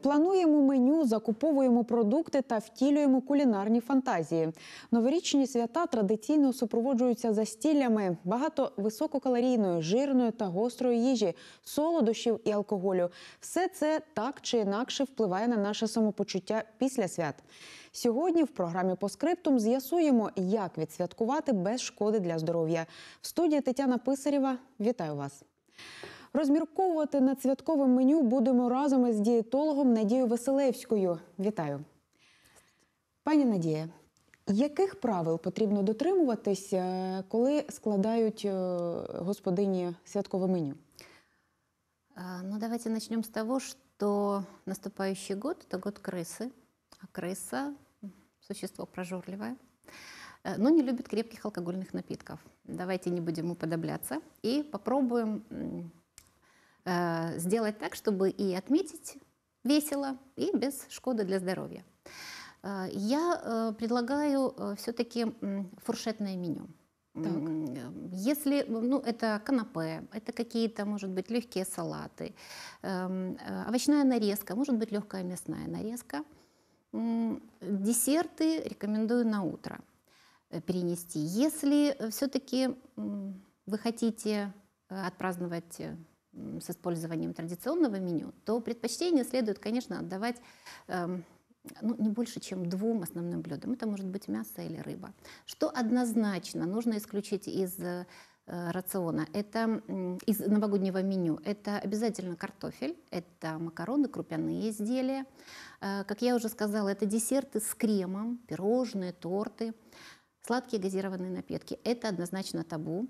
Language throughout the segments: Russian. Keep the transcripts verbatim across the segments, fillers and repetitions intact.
Плануємо меню, закуповуємо продукти та втілюємо кулінарні фантазії. Новорічні свята традиційно супроводжуються застіллями. Багато висококалорійної, жирної та гострої їжі, солодощів і алкоголю. Все це так чи інакше впливає на наше самопочуття після свят. Сьогодні в програмі «Постскриптум» з'ясуємо, як відсвяткувати без шкоди для здоров'я. В студії Тетяна Писарєва. Вітаю вас! Розмірковувати над святковим меню будемо разом із дієтологом Надією Василевською. Вітаю. Пані Надія, яких правил потрібно дотримуватись, коли складають господині святкове меню? Ну, давайте начнем с того, что наступающий год – это год крысы. А крыса – существо прожорливое, но не любит крепких алкогольных напитков. Давайте не будем уподобляться и попробуем сделать так, чтобы и отметить весело, и без шкоды для здоровья. Я предлагаю все-таки фуршетное меню. Так. Если, ну, это канапе, это какие-то, может быть, легкие салаты, овощная нарезка, может быть, легкая мясная нарезка. Десерты рекомендую на утро перенести. Если все-таки вы хотите отпраздновать с использованием традиционного меню, то предпочтение следует, конечно, отдавать э, ну, не больше, чем двум основным блюдам. Это может быть мясо или рыба. Что однозначно нужно исключить из э, рациона, это э, из новогоднего меню. Это обязательно картофель, это макароны, крупяные изделия. Э, как я уже сказала, это десерты с кремом, пирожные, торты, сладкие газированные напитки. Это однозначно табу.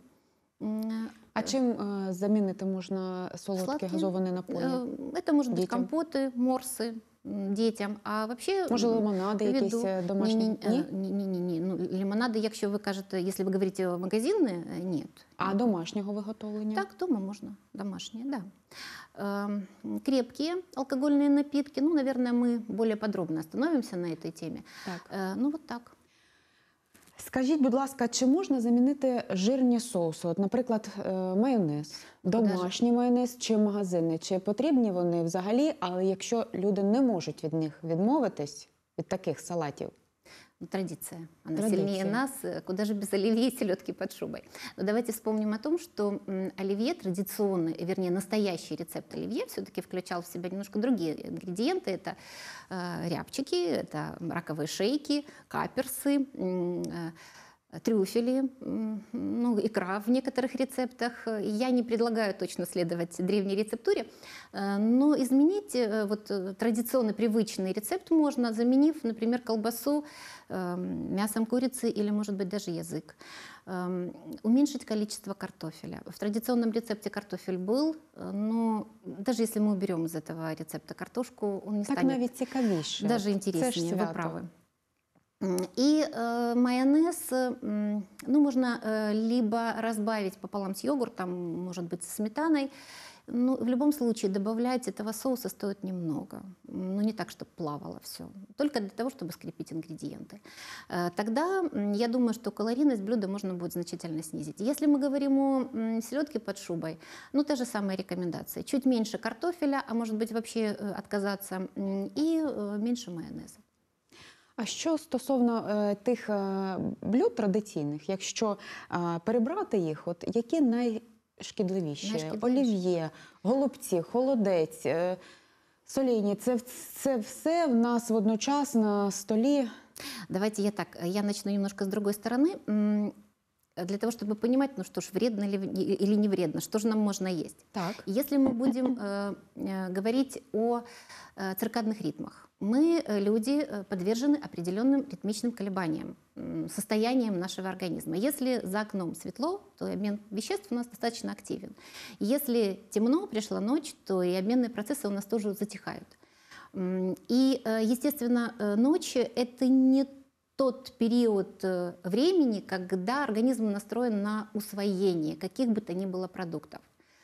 А чим э, замінити можна солодкі газовані напої? Это может быть компоты, морсы детям. А вообще, може лимонади якісь домашні? Ні? Ні, ні, ні, ні. Ну, лимонади, якщо ви кажете, якщо ви говорите магазинні, ні. А домашнього виготовлення? Так, дома можно, домашние, да. Э, крепкие алкогольные напитки, ну, наверное, мы более подробно остановимся на этой теме. Так. Э, ну, вот так. Скажіть, будь ласка, чи можна замінити жирні соуси? От, наприклад, майонез, домашній майонез чи магазинний? Чи потрібні вони взагалі, але якщо люди не можуть від них відмовитись, від таких салатів? Традиция. Она Традиция. Сильнее нас. Куда же без оливье и селедки под шубой. Но давайте вспомним о том, что оливье традиционный, вернее, настоящий рецепт оливье все-таки включал в себя немножко другие ингредиенты. Это э, рябчики, это раковые шейки, каперсы, э, трюфели, ну, икра в некоторых рецептах. Я не предлагаю точно следовать древней рецептуре, но изменить вот традиционный привычный рецепт можно, заменив, например, колбасу мясом курицы или, может быть, даже язык. Уменьшить количество картофеля. В традиционном рецепте картофель был, но даже если мы уберем из этого рецепта картошку, он не так станет навіть цікавіше. Даже интереснее, вы правы. И э, майонез, э, ну, можно э, либо разбавить пополам с йогуртом, может быть, со сметаной. Ну, в любом случае добавлять этого соуса стоит немного. Ну, не так, чтобы плавало все. Только для того, чтобы скрепить ингредиенты. Э, тогда я думаю, что калорийность блюда можно будет значительно снизить. Если мы говорим о э, селедке под шубой, ну, та же самая рекомендация. Чуть меньше картофеля, а может быть вообще э, отказаться, э, и э, меньше майонеза. А що стосовно е, тих е, блюд традиційних, якщо е, перебрати їх, от які найшкідливіші? Найшкідливіші. Олів'є, голубці, холодець, е, солені, це, це все в нас водночас на столі? Давайте я так, я начну немножко с другой стороны. Для того, чтобы понимать, ну что ж, вредно или не вредно, что же нам можно есть. Так. Если мы будем э, э, говорить о э, циркадных ритмах, мы, люди, подвержены определенным ритмичным колебаниям, э, состояниям нашего организма. Если за окном светло, то обмен веществ у нас достаточно активен. Если темно, пришла ночь, то и обменные процессы у нас тоже затихают. И, естественно, ночь – это не тот период времени, когда организм настроен на усвоение каких бы то ни было продуктов.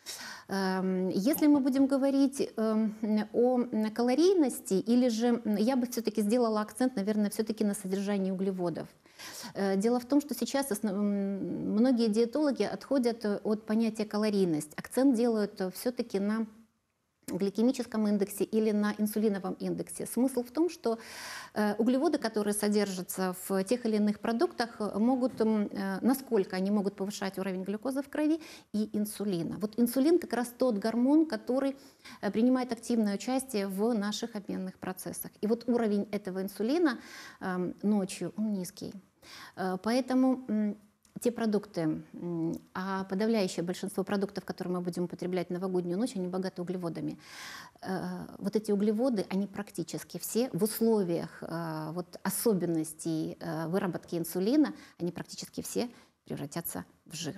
Если мы будем говорить о калорийности, или же я бы все-таки сделала акцент, наверное, все-таки на содержании углеводов. Дело в том, что сейчас основ... многие диетологи отходят от понятия калорийность. Акцент делают все-таки на гликемическом индексе или на инсулиновом индексе. Смысл в том, что э, углеводы, которые содержатся в тех или иных продуктах, могут, э, насколько они могут повышать уровень глюкозы в крови и инсулина. Вот инсулин как раз тот гормон, который э, принимает активное участие в наших обменных процессах. И вот уровень этого инсулина э, ночью, он низкий. Э, поэтому э, те продукты, а подавляющее большинство продуктов, которые мы будем употреблять в новогоднюю ночь, они богаты углеводами. Вот эти углеводы, они практически все в условиях вот, особенностей выработки инсулина, они практически все превратятся в жир.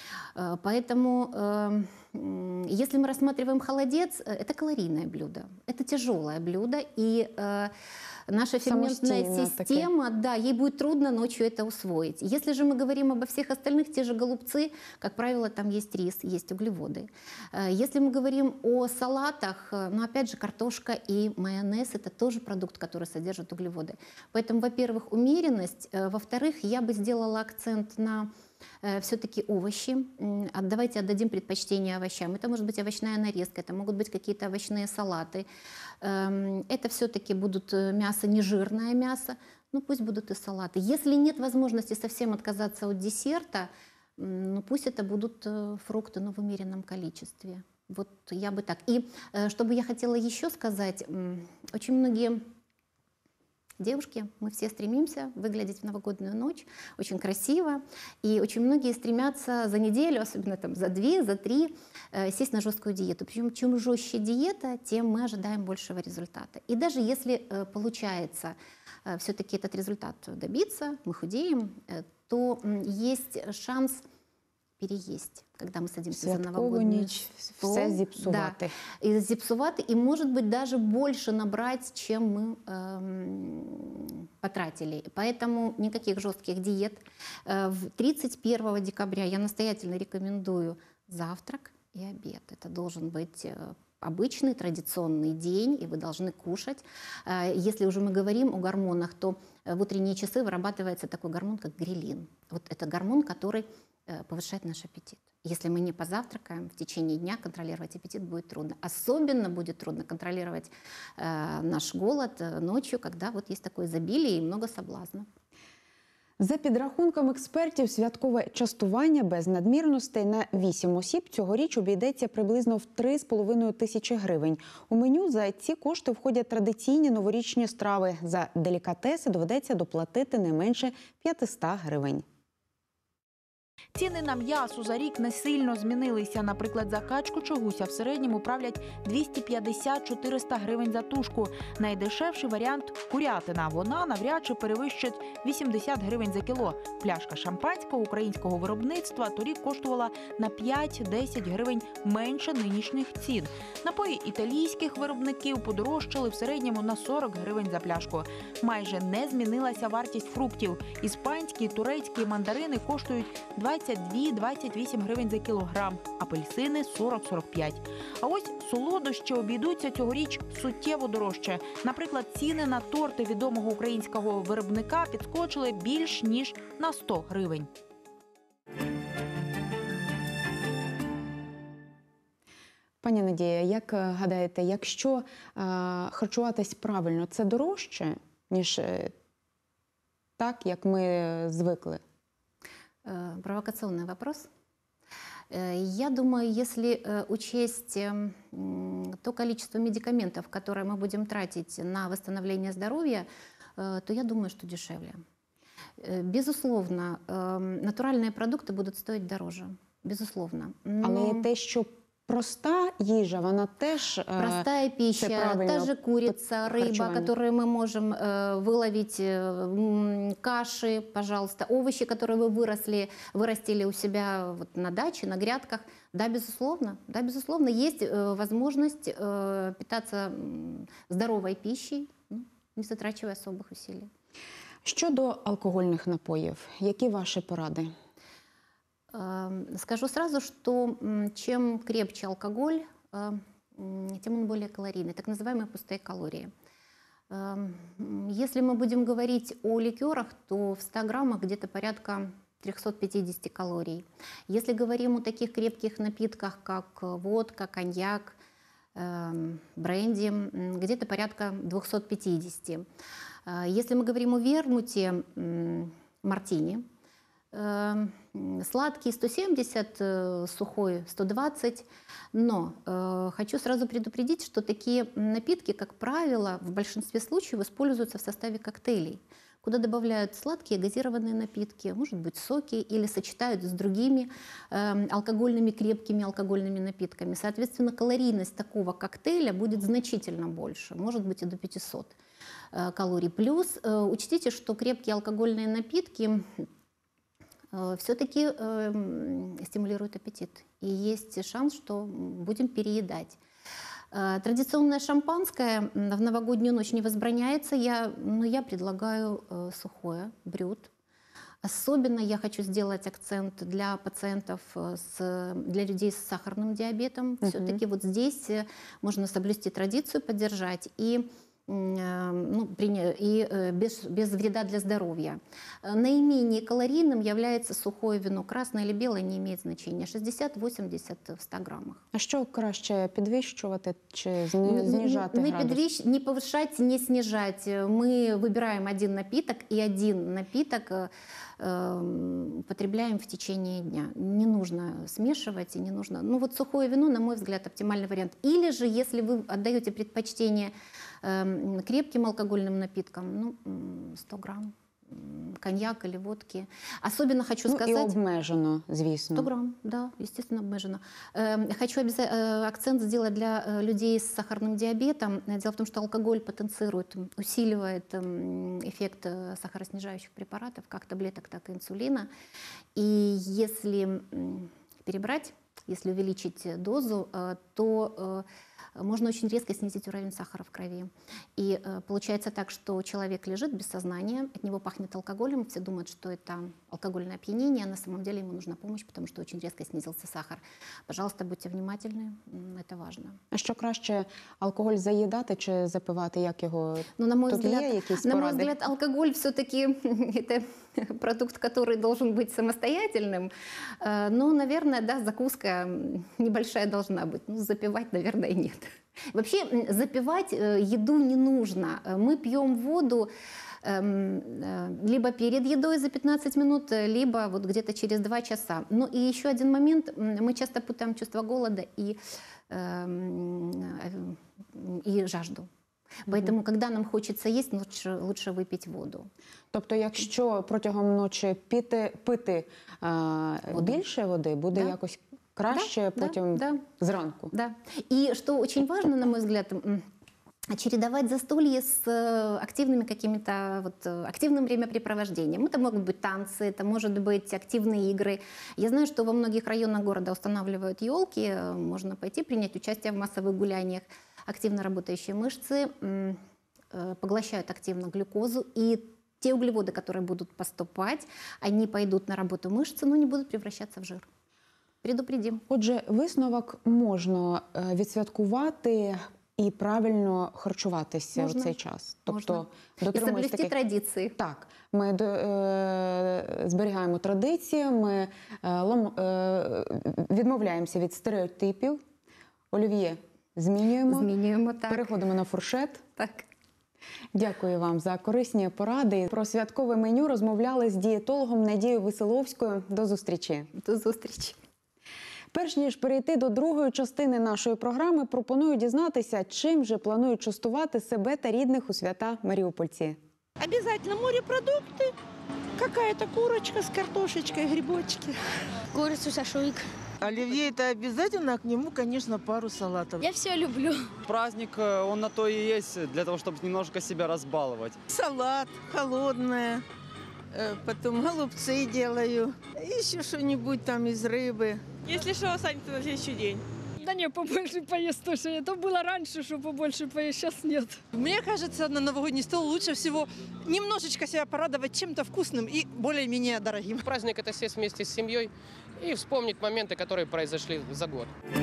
Поэтому, если мы рассматриваем холодец, это калорийное блюдо, это тяжелое блюдо, и наша ферментная система, да, ей будет трудно ночью это усвоить. Если же мы говорим обо всех остальных, те же голубцы, как правило, там есть рис, есть углеводы. Если мы говорим о салатах, ну, опять же, картошка и майонез – это тоже продукт, который содержит углеводы. Поэтому, во-первых, умеренность, во-вторых, я бы сделала акцент на все-таки овощи. Давайте отдадим предпочтение овощам. Это может быть овощная нарезка, это могут быть какие-то овощные салаты. Это все-таки будут мясо, нежирное мясо, ну пусть будут и салаты. Если нет возможности совсем отказаться от десерта, ну пусть это будут фрукты, но в умеренном количестве. Вот я бы так. И что бы я хотела еще сказать, очень многие девушки, мы все стремимся выглядеть в новогоднюю ночь очень красиво, и очень многие стремятся за неделю, особенно там за две, за три, э, сесть на жесткую диету. Причем чем жестче диета, тем мы ожидаем большего результата. И даже если э, получается э, все-таки этот результат добиться, мы худеем, э, то э, есть шанс переесть, когда мы садимся за новогоднюю ніч, стол. все зіпсувати. Да, и зіпсувати, и, может быть, даже больше набрать, чем мы эм, потратили. Поэтому никаких жестких диет. Э, тридцать первого декабря я настоятельно рекомендую завтрак и обед. Это должен быть э, обычный, традиционный день, и вы должны кушать. Э, если уже мы говорим о гормонах, то в утренние часы вырабатывается такой гормон, как грелин. Вот это гормон, который повышает наш аппетит. Если мы не позавтракаем в течение дня, контролировать аппетит будет трудно. Особенно будет трудно контролировать э, наш голод ночью, когда вот есть такое изобилие і много соблазну. За підрахунком експертів, святкове частування без надмірностей на вісім осіб цьогоріч обійдеться приблизно в три з половиною тисячі гривень. У меню за ці кошти входять традиційні новорічні страви. За делікатеси доведеться доплатити не менше п'ятсот гривень. Ціни на м'ясо за рік не сильно змінилися. Наприклад, за качку чи гуся в середньому правлять двісті п'ятдесят - чотириста гривень за тушку. Найдешевший варіант – курятина. Вона навряд чи перевищить вісімдесят гривень за кіло. Пляшка шампанського українського виробництва торік коштувала на п'ять-десять гривень менше нинішніх цін. Напої італійських виробників подорожчали в середньому на сорок гривень за пляшку. Майже не змінилася вартість фруктів. Іспанські, турецькі мандарини коштують двадцять дві - двадцять вісім гривень за кілограм, апельсини – сорок - сорок п'ять. А ось солодощі обійдуться цьогоріч суттєво дорожче. Наприклад, ціни на торти відомого українського виробника підскочили більш ніж на сто гривень. Пані Надія, як гадаєте, якщо е, харчуватись правильно, це дорожче, ніж е, так, як ми звикли? Провокационный вопрос. Я думаю, если учесть то количество медикаментов, которые мы будем тратить на восстановление здоровья, то я думаю, что дешевле. Безусловно, натуральные продукты будут стоить дороже. Безусловно. Но... Але те, що проста їжа, вона теж простая пища, та же курица, рыба, которые мы можем э, выловить, э, каши, пожалуйста, овощи, которые вы выросли, вырастили у себя вот на даче, на грядках. Да, безусловно, да, безусловно, есть э, возможность э, питаться здоровой пищей, ну, не затрачивая особых усилий. Щодо алкогольних напоїв, які ваші поради? Скажу сразу, что чем крепче алкоголь, тем он более калорийный, так называемые пустые калории. Если мы будем говорить о ликерах, то в ста граммах где-то порядка трёхсот пятидесяти калорий. Если говорим о таких крепких напитках, как водка, коньяк, э, бренди м, где-то порядка двухсот пятидесяти. Э, Если мы говорим о вермуте, м, мартини, э, м, сладкий сто семьдесят, э, сухой сто двадцать. Но э, хочу сразу предупредить, что такие напитки, как правило, в большинстве случаев используются в составе коктейлей, куда добавляют сладкие газированные напитки, может быть, соки, или сочетают с другими э, алкогольными, крепкими алкогольными напитками. Соответственно, калорийность такого коктейля будет значительно больше, может быть, и до пятисот э, калорий. Плюс э, учтите, что крепкие алкогольные напитки э, все-таки э, стимулируют аппетит. И есть шанс, что будем переедать. Э, Традиционное шампанское м, в новогоднюю ночь не возбраняется, я, но я предлагаю э, сухое, брют. Особенно я хочу сделать акцент для пациентов, э, с, для людей с сахарным диабетом. Мгм. Все-таки вот здесь э, можно соблюсти традицию, поддержать и, м, э, ну, приня- и э, без, без вреда для здоровья. Э, Наименее калорийным является сухое вино. Красное или белое не имеет значения. шестьдесят-восемьдесят в ста граммах. А що краще підвищувати чи зни- Не- знижати не, градус? подвищ- не повышать, не снижать. Мы выбираем один напиток, и один напиток э, эм, потребляем в течение дня. Не нужно смешивать, и не нужно... Ну вот сухое вино, на мой взгляд, оптимальный вариант. Или же, если вы отдаете предпочтение эм, крепким алкогольным напиткам, ну, м, сто грамм м, коньяк или водки. Особенно хочу Ну, і сказать... обмежено, звісно. сто грамм, да, естественно, обмежено. Эм, Хочу обяза- э, акцент сделать для э, людей с сахарным диабетом. Э, Дело в том, что алкоголь потенцирует, м, усиливает м, эффект э, сахароснижающих препаратов, как таблеток, так и инсулина. И если м, перебрать, если увеличить дозу, э, то э, можно очень резко снизить уровень сахара в крови. И э, получается так, что человек лежит без сознания, от него пахнет алкоголем, все думают, что это алкогольное опьянение, а на самом деле ему нужна помощь, потому что очень резко снизился сахар. Пожалуйста, будьте внимательны, м, это важно. А що краще, алкоголь заїдати чи запивати? Як його? Но на мой Тут взгляд, є якісь на мой поради? взгляд, алкоголь все-таки это продукт, который должен быть самостоятельным. Э, Но, наверное, да, закуска м, небольшая должна быть. Ну, запивать, наверное, нет. Вообще м, запивать э, еду не нужно. Э, Мы пьем воду эм, э, либо перед едой за пятнадцать минут, э, либо вот где-то через два часа. Ну и еще один момент. М, Мы часто путаем чувство голода и, эм, э, и жажду. Поэтому, когда нам хочется есть, лучше, лучше выпить воду. Тобто, якщо протягом ночі піти, пити а, Воду. більше води, буде Да. якось краще Да, потім да, зранку? Да. И что очень важно, на мой взгляд, м, чередовать застолье с э, активными какими-то вот, э, активным времяпрепровождением. Это могут быть танцы, это может быть активные игры. Я знаю, что во многих районах города устанавливают елки, э, можно пойти принять участие в массовых гуляниях. Активно работающие мышцы м, э, поглощают активно глюкозу, и те углеводы, которые будут поступать, они пойдут на работу мышцы, но не будут превращаться в жир. Предупредим. Отже, висновок: можна е, відсвяткувати і правильно харчуватися Можна. в цей час. Тобто, Можна. И дотримуємось соблюсти таких... традиции. Так, ми до, е, зберігаємо традиції, ми е, лом, е, відмовляємося від стереотипів. Олів'є змінюємо, Змінюємо, так. переходимо на фуршет. Так. Дякую вам за корисні поради. Про святкове меню розмовляли з дієтологом Надією Веселовською. До зустрічі. До зустрічі. Перш ніж перейти до другої частини нашої програми, пропоную дізнатися, чим же планують частувати себе та рідних у свята маріупольці. Обязательно морепродукты, какая-то курочка с картошечкой, грибочки. Курицу, шашлык. Оливье это обязательно, а к нему, конечно, пару салатов. Я все люблю. Праздник, э, он на то и есть, для того, чтобы немножко себя разбаловать. Салат, холодное, э, потом голубцы делаю, еще что-нибудь там из рыбы. Если что, останется на следующий день. Да не, побольше поесть тоже. Это было раньше, что побольше поесть, сейчас нет. Мне кажется, на новогодний стол лучше всего немножечко себя порадовать чем-то вкусным и более-менее дорогим. Праздник – это сесть вместе с семьей и вспомнить моменты, которые произошли за год.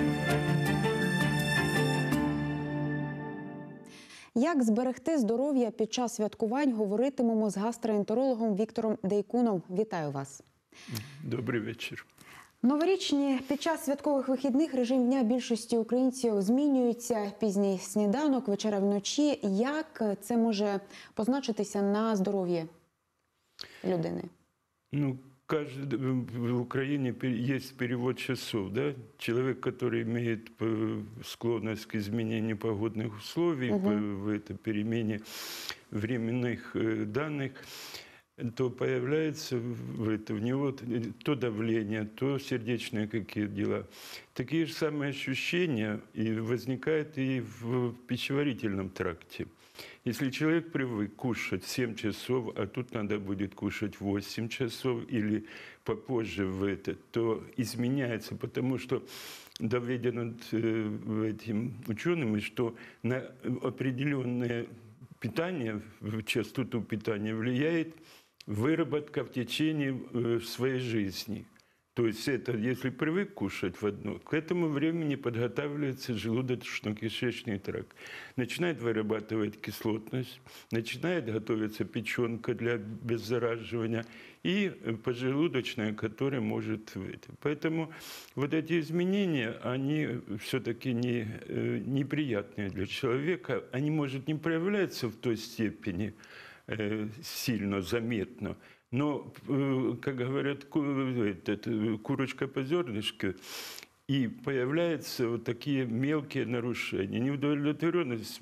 Як зберегти здоров'я під час святкувань, говоритимемо з гастроентерологом Віктором Дейкуном. Вітаю вас. Добрий вечір. Новорічні під час святкових вихідних режим дня більшості українців змінюється. Пізній сніданок, вечеря вночі. Як це може позначитися на здоров'ї людини? Ну, каждый, в Украине есть перевод часов, да? Человек, который имеет склонность к изменению погодных условий, угу. в этой перемене временных данных, то появляется в, это, в него то давление, то сердечные какие дела. Такие же самые ощущения и возникают и в пищеварительном тракте. Если человек привык кушать семь часов, а тут надо будет кушать восемь часов или попозже в это, то изменяется, потому что доведено этим учеными, что на определенное питание, частоту питания влияет выработка в течение своей жизни. То есть это, если привык кушать в одно, к этому времени подготавливается желудочно-кишечный тракт. Начинает вырабатывать кислотность, начинает готовиться печенка для обеззараживания и поджелудочная, которая может выйти. Поэтому вот эти изменения, они все-таки не, неприятные для человека. Они, может, не проявляются в той степени, сильно, заметно. Но, как говорят, курочка по зернышку, и появляются вот такие мелкие нарушения. Неудовлетворенность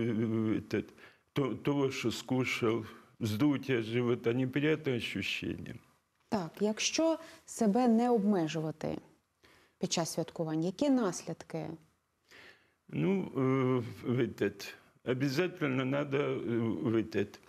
того, что скушал, вздутие живота, неприятне ощущення. Так, якщо себе не обмежувати під час святкувань, які наслідки? Ну, этот, обязательно надо этот,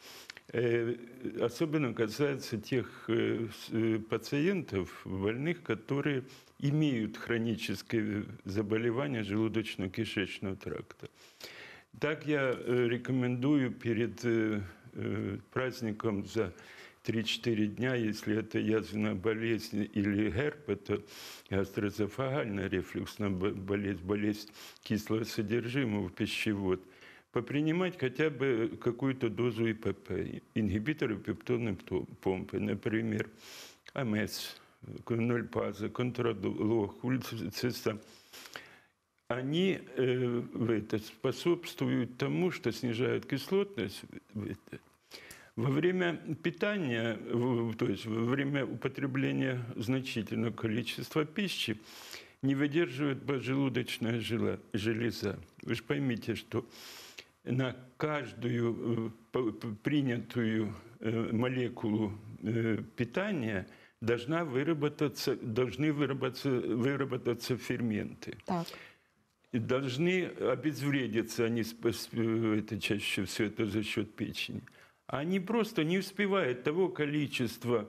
особенно касается тех пациентов, больных, которые имеют хронические заболевания желудочно-кишечного тракта. Так я рекомендую перед праздником за три-четыре дня, если это язвенная болезнь или герпes, это гастроэзофагальная рефлюксная болезнь, болезнь кислого содержимого пищевод, попринимать хотя бы какую-то дозу ИПП, ингибиторы пептонной помпы, например, АМЭС, нольпаза, контролог, ульцистам. Они э, это, способствуют тому, что снижают кислотность. Во время питания, то есть во время употребления значительного количества пищи, не выдерживает поджелудочная железа. Вы же поймите, что на каждую принятую молекулу питания должна выработаться, должны выработаться, выработаться ферменты. Так. И должны обезвредиться они, это чаще всего это за счет печени. Они просто не успевают того количества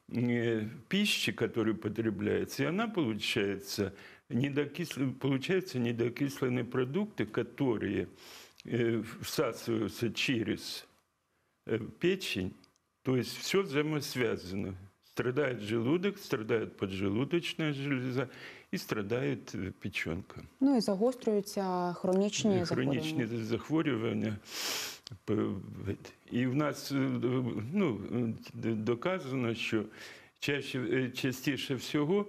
пищи, которая потребляется, и она получается, недокислен, получаются недокисленные продукты, которые всасываются через печень, то есть все взаимосвязано. Страдает желудок, страдает поджелудочная железа и страдает печенка. Ну і загострюються хронічні захворювання. Хронічні захворювання. І в нас ну, доказано, що чаще, частіше всього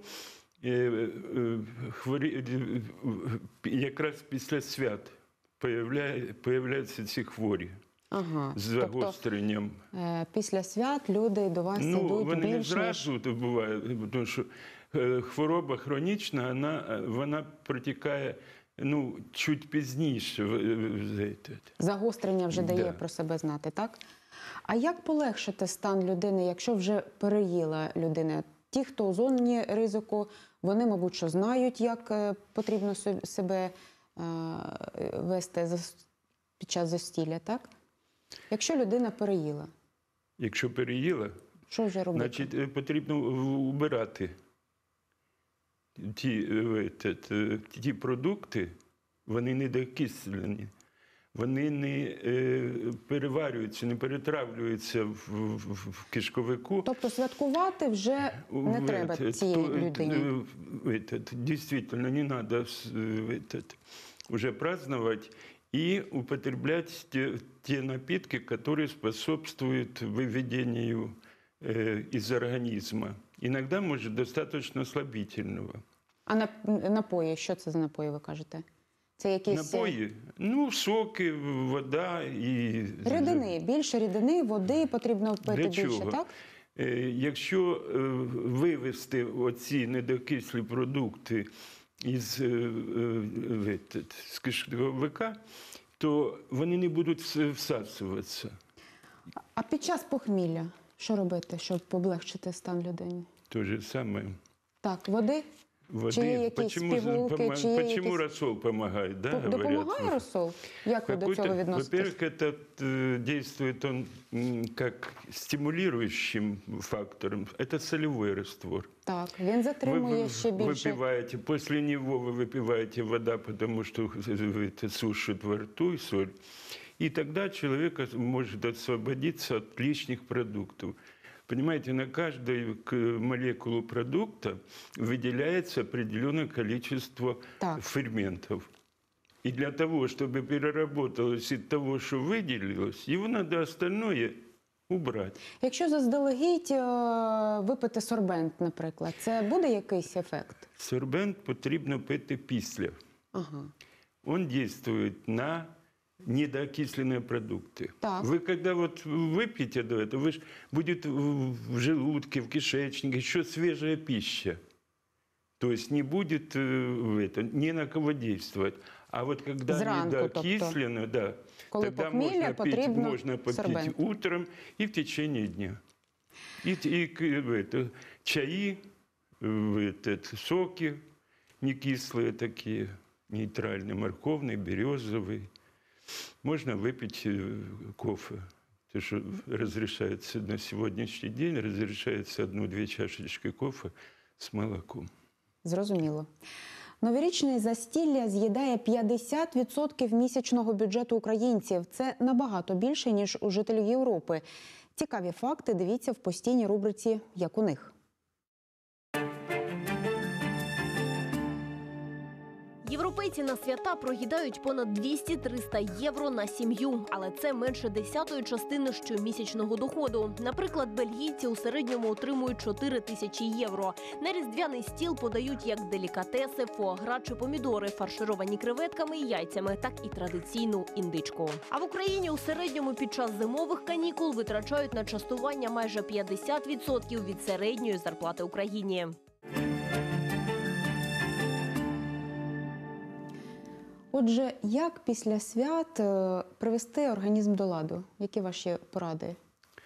хворі, якраз після свят появляються ці хворі. Ага. З загостренням. Тобто, після свят люди до вас ну, йдуть вони більш не зразу ніж... буває, тому що хвороба хронічна, вона, вона протікає ну, чуть пізніше. Загострення вже дає да. про себе знати, так? А як полегшити стан людини, якщо вже переїла людина? Ті, хто у зоні ризику, вони, мабуть, що знають, як потрібно себе вести під час застілля, так? Якщо людина переїла? Якщо переїла, що вже робити? Значить, потрібно убирати ті, ті продукти, вони недокислені, вони не переварюються, не перетравлюються в, в, в кишковику. Тобто святкувати вже не в, треба цій людині? Дійсно, не треба вже праздновать и употреблять те, те напитки, которые способствуют выведению э, из организма Иногда, может, достаточно слабительного. А нап- напої, що це за напої, ви кажете? Це якісь е, Напои, ну, соки, вода и... рідини, більше рідини, води потрібно пити Для більше, чого? так? Е, Якщо е, вивести оці недокислі продукти із, е, е, этот, з кишковика, то вони не будуть вс- всасуватися. А під час похмілля що робити, щоб облегшити стан людини? То же самое. Так, води? Воды. Чи є якісь почему пігулки, помо- чи є почему якісь- рассол помогает, да, П- говорят? Допомагає розсол? Як ви до Какой-то- цього відноситесь? Во-первых, это э, действует он м, как стимулирующим фактором. Это солевой раствор. Так, він затримує Вы ще більше. выпиваете, после него вы выпиваете вода, потому что это сушит во рту и соль. И тогда человек может освободиться от лишних продуктов. Понимаете, на каждую к- молекулу продукта выделяется определенное количество Так. ферментов. И для того, чтобы переработалось из того, что выделилось, его надо остальное убрать. Якщо заздалегідь е, випити сорбент, наприклад, це буде якийсь ефект? Сорбент потрібно пити після. Ага. Он действует на недоокисленные продукты. Так. Вы когда вот выпьете до этого, вы ж будет в в желудке, в кишечнике еще свежая пища. То есть не будет э, в это, ни на кого действовать. А вот когда Зранку, недоокислено, да, Коли тогда похмілля, можно, пить, потрібно можно попить сорбент. утром и в течение дня. И, и к- в это, чаи, в этот, соки не кислые такие, нейтральные, морковный, березовый. Можно выпить э, кофе. То, что разрешается на сегодняшний день, разрешается одну-две чашечки кофе с молоком. Зрозуміло. Новорічне застілля з'їдає п'ятдесят відсотків місячного бюджету українців. Це набагато більше, ніж у жителів Європи. Цікаві факти дивіться в постійній рубриці «Як у них». Європейці на свята проїдають понад двісті-триста євро на сім'ю, але це менше десятої частини щомісячного доходу. Наприклад, бельгійці у середньому отримують чотири тисячі євро. На різдвяний стіл подають як делікатеси, фуагра чи помідори, фаршировані креветками і яйцями, так і традиційну індичку. А в Україні у середньому під час зимових канікул витрачають на частування майже п'ятдесят відсотків від середньої зарплати Україні. Отже, як після свят е, привести організм до ладу? Які ваші поради?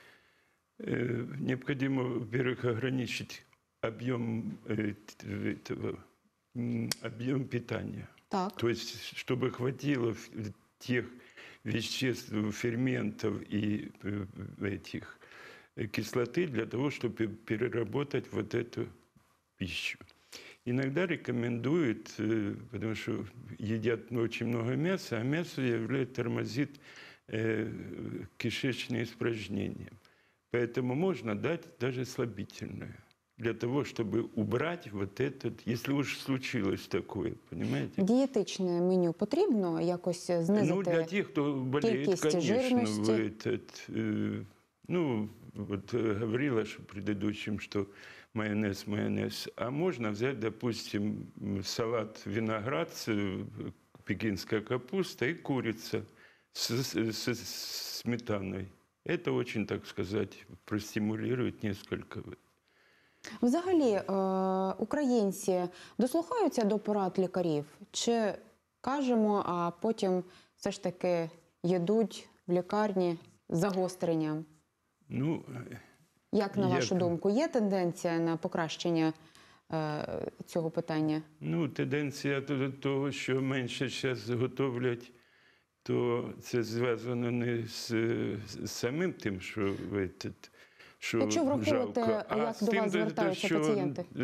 Э, Необходимо, во-первых, ограничить объем э, т- этого, м, объем питания. Так. То есть, чтобы хватило в- тех веществ, ферментов и э, этих э, кислоты для того, чтобы переработать вот эту пищу. Иногда рекомендуют, э, потому что едят очень много мяса, а мясо является, тормозит э, кишечные испражнения. Поэтому можно дать даже слабительное для того, чтобы убрать вот этот, если уж случилось такое, понимаете? Дієтичне меню потрібно якось знизити? Ну, для тех, кто болеет, кількість конечно, жирності? вы этот, э, ну, вот э, говорила же в предыдущем, что майонез, майонез. А можно взять, допустим, м, салат виноград, с, э, пекинская капуста и курица с, с- с- с сметаной. Это очень, так сказать, простимулирует несколько. Взагалі, е, українці дослухаються до порад лікарів? Чи кажемо, а потім все ж таки їдуть в лікарні з загостренням? Ну, Як, на Як? вашу думку, є тенденція на покращення е, цього питання? Ну, тенденція до того, що менше зараз готовлять, то це зв'язано не з, з самим тим, що, этот, що Якщо враховувати, жалко, а як з до тим, вас де- звертаються що, пацієнти. е,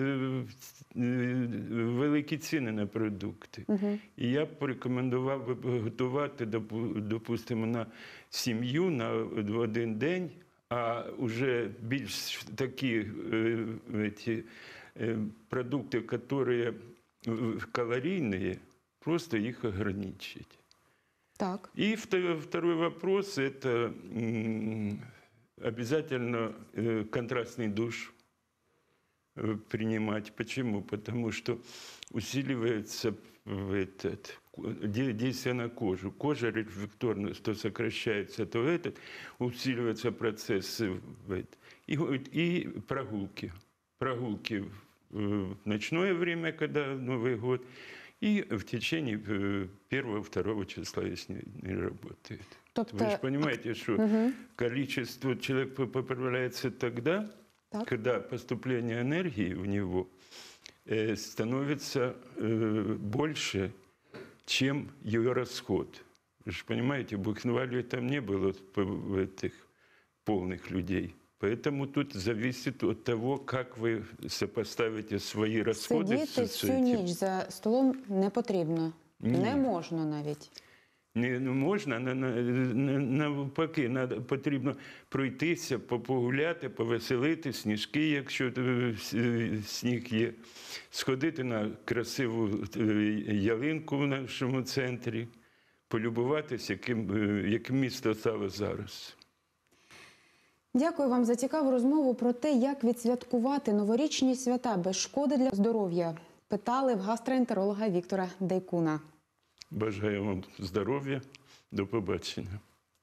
е, великі ціни на продукти. Угу. І я б порекомендував би готувати, допу- допустимо, на сім'ю на один день, а вже більш такі е, ті, е, продукти, які калорийные, просто их ограничить. Так. И вто- второй вопрос – это м, обязательно э, контрастный душ. э, принимать. Почему? Потому что усиливается в этот, де- действие на кожу. Кожа рефлекторно, то сокращается, то этот, усиливается процесс э, в это. И, вот- и прогулки. Прогулки в ночное время, когда Новый год, и в течение э, первого-второго числа, если не работает. Тобто, Вы же понимаете, что Мгм. количество человек по- поправляется тогда, Так. когда поступление энергии в него э, становится э, больше, чем ее расход. Вы же понимаете, в Бухенвальде там не было п- этих полных людей. Поэтому тут зависит от того, как вы сопоставите свои расходы Сидіти с всю этим. ніч за столом не потрібно. Ні. Не можна навіть. Не ну, можна, на- на- на- навпаки, надо, потрібно пройтися, по- погуляти, повеселити, сніжки, якщо е, с- сніг є, сходити на красиву е, ялинку в нашому центрі, полюбуватися, яким, е, яким місто стало зараз. Дякую вам за цікаву розмову про те, як відсвяткувати новорічні свята без шкоди для здоров'я. Питали в гастроентеролога Віктора Дейкуна. Бажаю вам здоров'я, до побачення.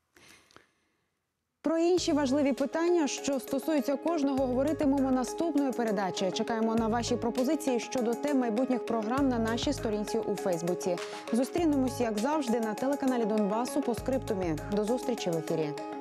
Про інші важливі питання, що стосуються кожного, говоритимемо наступної передачі. Чекаємо на ваші пропозиції щодо тем майбутніх програм на нашій сторінці у Фейсбуці. Зустрінемось, як завжди, на телеканалі Донбасу по скриптумі. До зустрічі в ефірі.